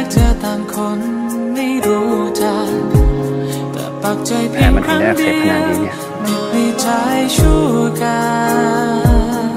เธอต่างคนไม่รู้จักแต่ปักใจเพียงครั้งเดียวไม่มีใจชั่วกัน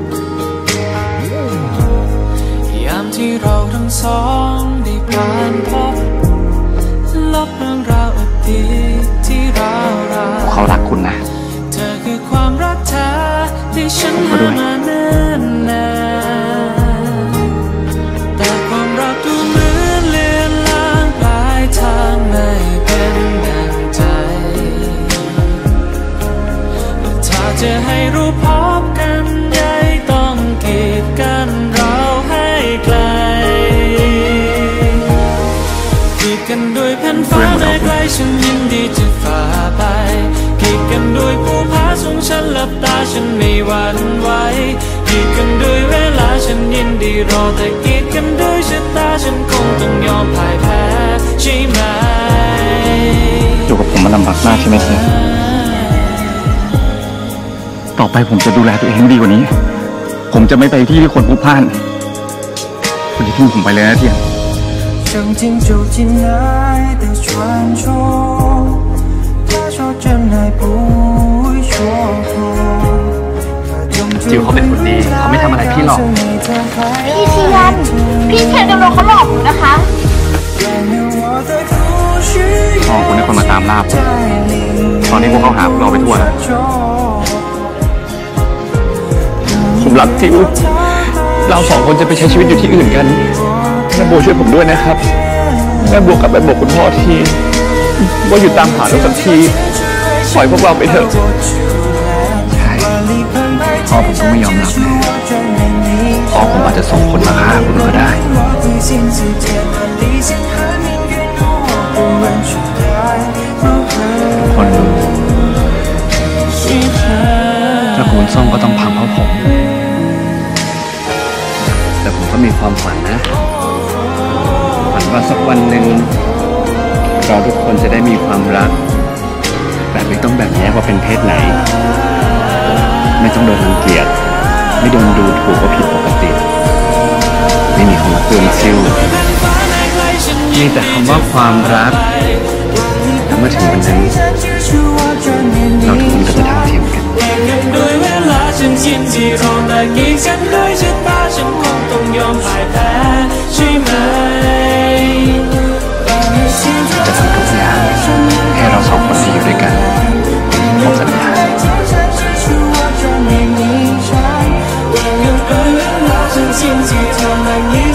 ยามที่เราทั้งสองได้ผ่านพบลบเรื่องราวอดีตที่เราเขารักคุณนะเธอคือความรักแท้ที่ฉันหามาเนิ่นนานแต่ความรักดูเหมือนเลือนลางปลายทางไม่เป็นดังใจถ้าจะให้รู้พบกันใหญ่ต้องกีดกันเราให้ไกลกีดกันด้วยแผ่นฟ้าแม้ไกลฉันยินดีจะฝ่าไปกีดกันด้วยผู้พาส่งฉันหลับตาฉันไม่หวั่นไหวกีดกันด้วยเวลาฉันยินดีรอแต่กีดกันด้วยชะตาฉันคงต้องยอมพ่ายแพ้ใช่ไหมอยู่กับผมมันลำบากมากใช่ไหมเทียนต่อไปผมจะดูแลตัวเองให้ดีกว่านี้ผมจะไม่ไปที่คนพลุกพล่านคุณจะทิ้งผมไปเลยนะเทียน曾经走进爱的传说他说真爱不会说破จิวเขาเป็นคนดีเขาไม่ทำอะไรพี่หรอกพี่เทียนกำลังเขาหลอกหนูนะคะพ่อคุณให้คนมาตามล่าตอนนี้พวกเขาหาเราไปทั่วแล้วผมรักจิวเราสองคนจะไปใช้ชีวิตอยู่ที่อื่นกันแม่บัวช่วยผมด้วยนะครับแม่บัวกลับไปบอกคุณพ่อทีว่าอยู่ตามหาเราสักทีปล่อยพวกเราไปเถอะใช่พ่อผมต้องไม่ยอมรับแน่พ่อผมอาจจะส่งคนมาฆ่าคุณก็ได้คนตระกูลส้มก็ต้องพังเพราะผมแต่ผมก็มีความฝันนะฝันว่าสักวันหนึ่งเราทุกคนจะได้มีความรักแบบไม่ต้องแบ่งแยกว่าเป็นเพศไหนไม่ต้องโดนรังเกียจไม่โดนดูถูกว่าผิดปกติไม่มีคำว่าเพื่อนซิ่วมีแต่คำว่าความรักแต่เมื่อถึงวันนั้นเราทุกคนก็จะเท่าเทียมกันด้วยเวลาฉันยินดีรอแต่กีดกันด้วยชะตาฉันคงต้องยอมพ่ายแพ้ใช่ไหมจะทำทุกอย่างให้เราสองคนที่อยู่ด้วยกันผมสัญญาฉันยินดีเท่านั้น